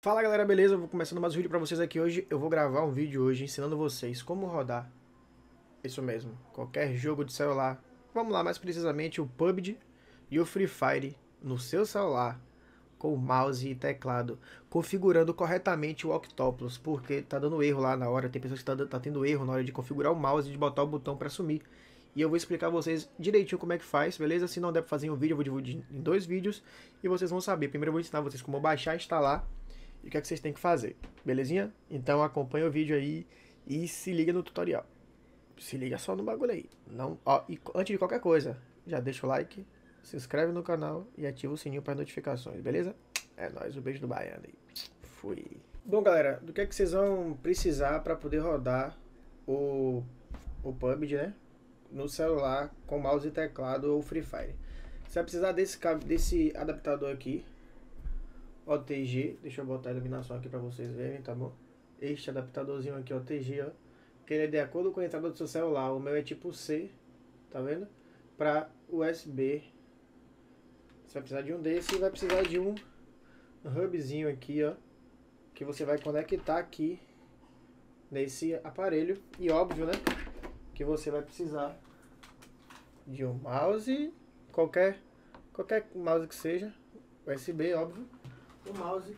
Fala galera, beleza? Eu vou começando mais um vídeo pra vocês aqui hoje. Eu vou gravar um vídeo hoje ensinando vocês como rodar, isso mesmo, qualquer jogo de celular. Vamos lá, mais precisamente o PUBG e o Free Fire no seu celular, com o mouse e teclado, configurando corretamente o Octopus, porque tá dando erro lá na hora, tem pessoas que tá tendo erro na hora de configurar o mouse e de botar o botão pra sumir. E eu vou explicar a vocês direitinho como é que faz, beleza? Se não der pra fazer em um vídeo, eu vou dividir em dois vídeos e vocês vão saber. Primeiro eu vou ensinar vocês como baixar e instalar e o que é que vocês têm que fazer, belezinha? Então acompanha o vídeo aí e se liga no tutorial. Se liga só no bagulho aí. Não, ó, e antes de qualquer coisa, já deixa o like, se inscreve no canal e ativa o sininho para notificações, beleza? É nóis, um beijo do Baiano aí. Fui. Bom, galera, do que é que vocês vão precisar para poder rodar o PUBG, né? No celular com mouse e teclado ou Free Fire. Você vai precisar desse adaptador aqui, OTG, deixa eu botar a iluminação aqui para vocês verem, tá bom? Este adaptadorzinho aqui, OTG, ó, que ele é de acordo com a entrada do seu celular. O meu é tipo C, tá vendo? Para USB. Você vai precisar de um desse e vai precisar de um hubzinho aqui, ó, que você vai conectar aqui nesse aparelho. E óbvio, né, que você vai precisar de um mouse, qualquer mouse que seja, USB, óbvio, um mouse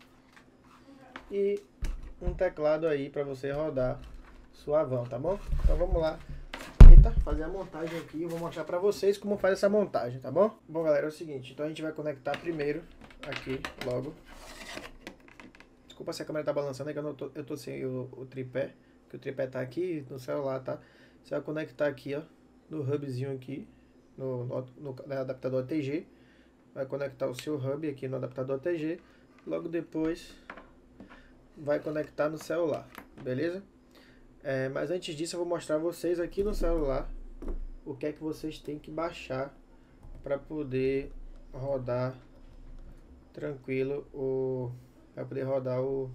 e um teclado aí para você rodar suavão, tá bom? Então vamos lá, eita, fazer a montagem aqui. Eu vou mostrar para vocês como faz essa montagem, tá bom? Bom, galera, é o seguinte, então a gente vai conectar primeiro aqui, logo. Desculpa se a câmera tá balançando, é que eu tô sem o tripé, que o tripé tá aqui no celular, tá? Você vai conectar aqui, ó, no hubzinho aqui, no adaptador ATG. Vai conectar o seu hub aqui no adaptador ATG. Logo depois vai conectar no celular, beleza? Mas antes disso eu vou mostrar a vocês aqui no celular o que é que vocês têm que baixar para poder rodar tranquilo para poder rodar o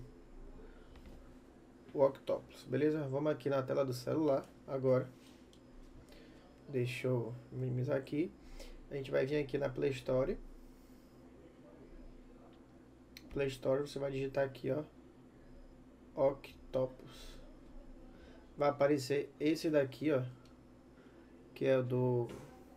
Octopus, beleza? Vamos aqui na tela do celular agora. Deixa eu minimizar aqui. A gente vai vir aqui na Play Store. Play Store, você vai digitar aqui, ó, Octopus. Vai aparecer esse daqui, ó, que é o do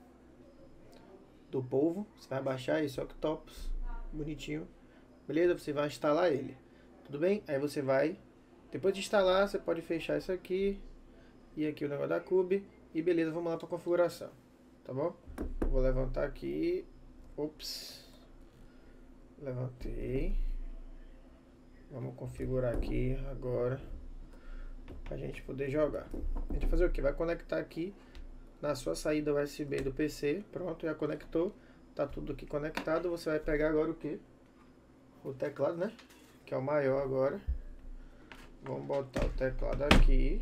polvo. Você vai baixar esse Octopus, bonitinho, beleza? Você vai instalar ele, tudo bem? Aí você vai, depois de instalar, você pode fechar isso aqui e aqui o negócio da Cube e beleza, vamos lá para configuração, tá bom? Vou levantar aqui, ops, levantei. Vamos configurar aqui agora pra gente poder jogar. A gente vai fazer o que? Vai conectar aqui na sua saída USB do PC. Pronto, já conectou. Tá tudo aqui conectado. Você vai pegar agora o que? O teclado, né? Que é o maior agora. Vamos botar o teclado aqui.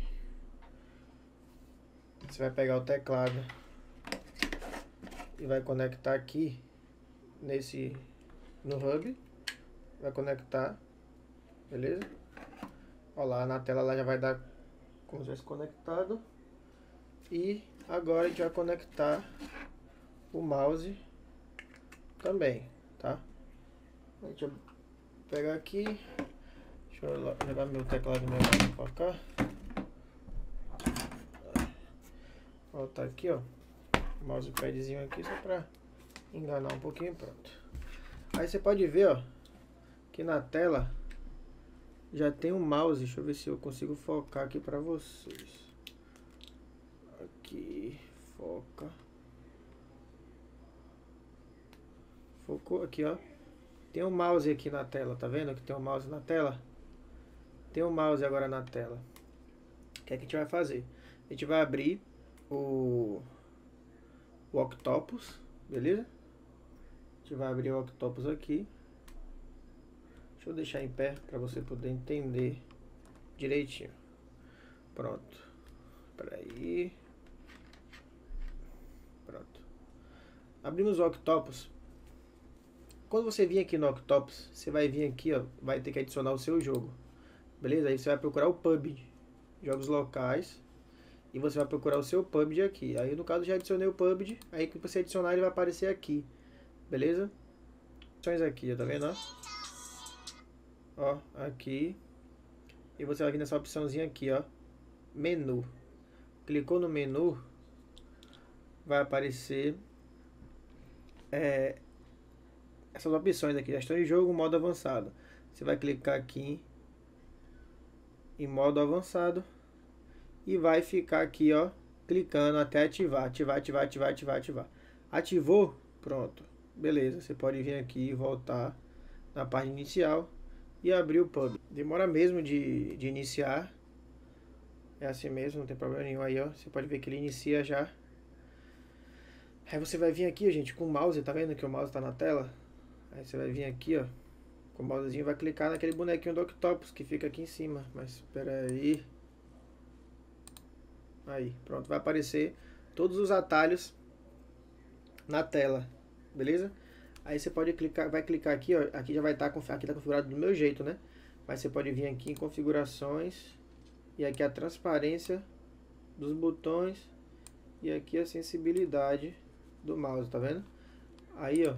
Você vai pegar o teclado e vai conectar aqui no hub. Vai conectar. Beleza? Olha lá, na tela lá já vai dar como se fosse conectado. E agora a gente vai conectar o mouse também, tá? A gente vai pegar aqui. Deixa eu levar meu teclado meu pra cá. Ó, tá aqui, ó. O mousepadzinho aqui só pra enganar um pouquinho, pronto. Aí você pode ver, ó, que na tela já tem um mouse. Deixa eu ver se eu consigo focar aqui pra vocês. Aqui, foca. Focou aqui, ó. Tem um mouse aqui na tela, tá vendo que tem um mouse na tela? Tem um mouse agora na tela. O que é que a gente vai fazer? A gente vai abrir o Octopus, beleza? A gente vai abrir o Octopus aqui. Deixa eu deixar em pé para você poder entender direitinho. Pronto. Espera aí. Pronto. Abrimos o Octopus. Quando você vir aqui no Octopus, você vai vir aqui, ó, vai ter que adicionar o seu jogo. Beleza? Aí você vai procurar o PUBG, jogos locais, e você vai procurar o seu PUBG aqui. Aí no caso já adicionei o PUBG, aí que você adicionar ele vai aparecer aqui. Beleza? Opções aqui, tá vendo, ó? ó, aqui. E você vai vir nessa opçãozinha aqui, ó, menu. Clicou no menu, vai aparecer essas opções aqui, gestão de jogo, modo avançado. Você vai clicar aqui em modo avançado e vai ficar aqui, ó, clicando até ativar, ativar. Ativou, pronto, beleza. Você pode vir aqui e voltar na página inicial e abrir o pub. Demora mesmo de iniciar, é assim mesmo, não tem problema nenhum aí, ó. Você pode ver que ele inicia já. Aí você vai vir aqui, gente, com o mouse, tá vendo que o mouse tá na tela? Aí você vai vir aqui, ó, com o mousezinho, vai clicar naquele bonequinho do Octopus que fica aqui em cima. Mas espera aí. Aí, pronto, vai aparecer todos os atalhos na tela, beleza? Aí você pode clicar, vai clicar aqui, ó, aqui já vai estar aqui tá configurado do meu jeito, né? Mas você pode vir aqui em configurações e aqui a transparência dos botões e aqui a sensibilidade do mouse, tá vendo? Aí, ó,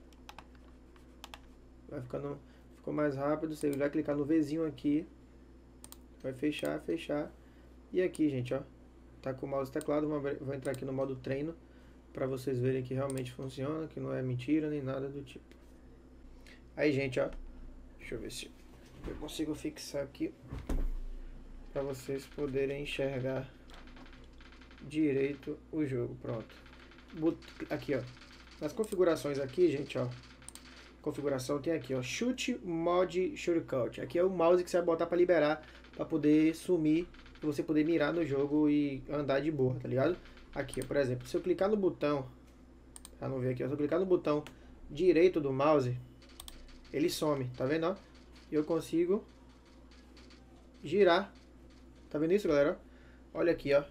vai ficando, ficou mais rápido. Você vai clicar no Vzinho aqui, vai fechar. E aqui, gente, ó, tá com o mouse e teclado. Vou entrar aqui no modo treino para vocês verem que realmente funciona, que não é mentira nem nada do tipo. Aí, gente, ó, deixa eu ver se eu consigo fixar aqui para vocês poderem enxergar direito o jogo. Pronto. Aqui, ó, nas configurações aqui, gente, ó, configuração tem aqui, ó, Shoot Mod Shortcut. Aqui é o mouse que você vai botar para liberar, para poder sumir e você poder mirar no jogo e andar de boa, tá ligado? Aqui, ó, por exemplo, se eu clicar no botão, pra não ver aqui, ó, se eu clicar no botão direito do mouse, ele some, tá vendo, ó? E eu consigo girar. Tá vendo isso, galera? Olha aqui, ó.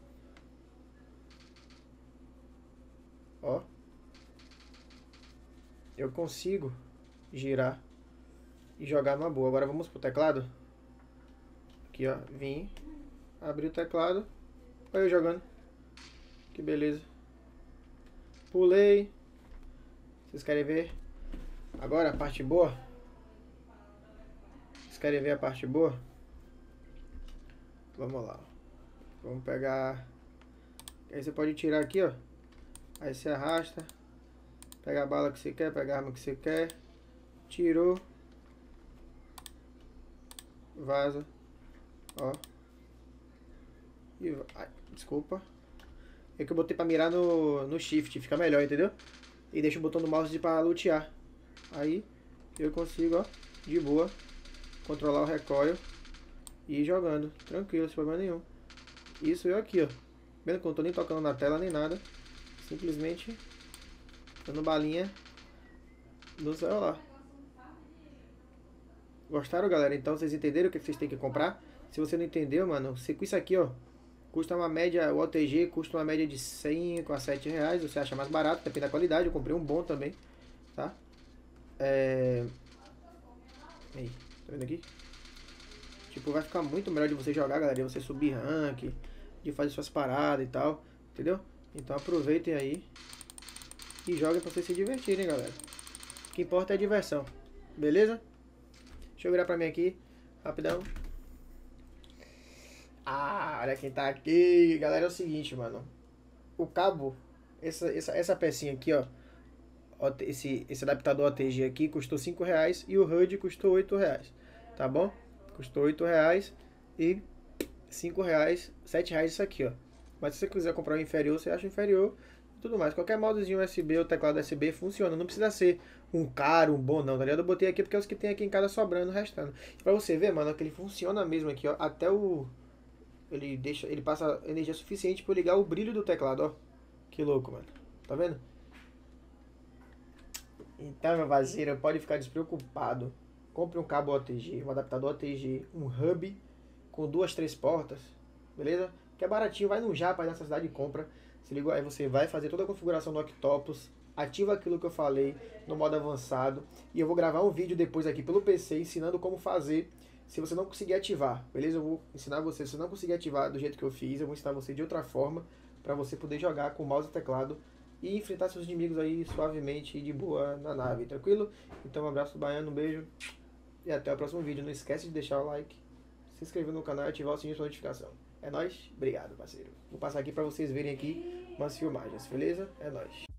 Ó. Eu consigo girar e jogar numa boa. Agora vamos pro teclado. Aqui, ó. Vim. Abri o teclado. Olha eu jogando. Que beleza. Pulei. Vocês querem ver? Agora a parte boa. Vocês querem ver a parte boa? Vamos lá. Vamos pegar. Aí você pode tirar aqui, ó. Aí você arrasta. Pega a bala que você quer, pega a arma que você quer. Tirou. Vaza. Ó. E ai, desculpa. É que eu botei pra mirar no shift, fica melhor, entendeu? E deixa o botão do mouse pra lutear. Aí eu consigo, ó, de boa, controlar o recoil e ir jogando, tranquilo, sem problema nenhum. Isso eu aqui, ó. Vendo que eu não tô nem tocando na tela nem nada. Simplesmente dando balinha no celular. Gostaram, galera? Então vocês entenderam o que vocês têm que comprar? Se você não entendeu, mano, você com isso aqui, ó, custa uma média, o OTG custa uma média de 5 a 7 reais. Você acha mais barato, depende da qualidade. Eu comprei um bom também, tá? Aí, tá vendo aqui? Tipo, vai ficar muito melhor de você jogar, galera. De você subir rank, de fazer suas paradas e tal, entendeu? Então aproveitem aí e joguem pra vocês se divertirem, galera. O que importa é a diversão, beleza? Deixa eu virar pra mim aqui, rapidão. Ah, olha quem tá aqui. Galera, é o seguinte, mano. O cabo, essa pecinha aqui, ó. Esse adaptador OTG aqui custou 5 reais e o HUD custou 8 reais. Tá bom? Custou 8 reais e 5 reais, 7 reais isso aqui, ó. Mas se você quiser comprar o inferior, você acha inferior e tudo mais. Qualquer moduzinho USB ou teclado USB funciona. Não precisa ser um caro, um bom não, tá ligado? Eu botei aqui porque é os que tem aqui em casa sobrando, restando. E pra você ver, mano, que ele funciona mesmo aqui, ó. Até o... Ele passa energia suficiente pra eu ligar o brilho do teclado, ó. Que louco, mano. Tá vendo? Então, meu parceiro, pode ficar despreocupado. Compre um cabo OTG, um adaptador OTG, um hub com 2, 3 portas, beleza? Que é baratinho, vai no Japa aí nessa cidade e compra. Se liga, aí você vai fazer toda a configuração do Octopus, ativa aquilo que eu falei no modo avançado. E eu vou gravar um vídeo depois aqui pelo PC ensinando como fazer se você não conseguir ativar, beleza? Eu vou ensinar você, se você não conseguir ativar do jeito que eu fiz, eu vou ensinar você de outra forma para você poder jogar com mouse e teclado e enfrentar seus inimigos aí suavemente e de boa na nave, tranquilo? Então um abraço do Baiano, um beijo e até o próximo vídeo. Não esquece de deixar o like, se inscrever no canal e ativar o sininho de notificação. É nóis? Obrigado, parceiro. Vou passar aqui pra vocês verem aqui umas filmagens, beleza? É nóis.